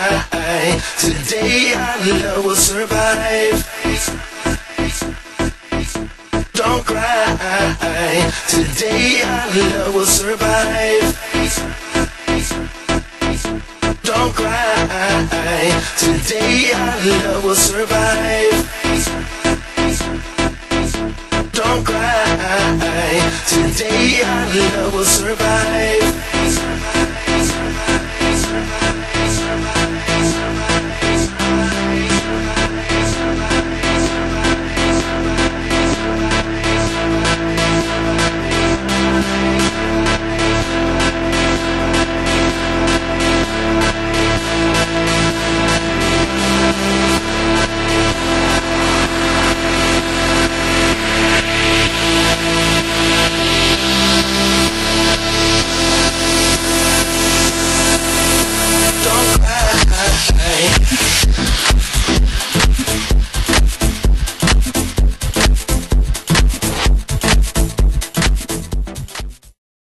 Today our love will survive. Don't cry. Today our love will survive. Don't cry. Today our love will survive. Don't cry. Today our love will survive.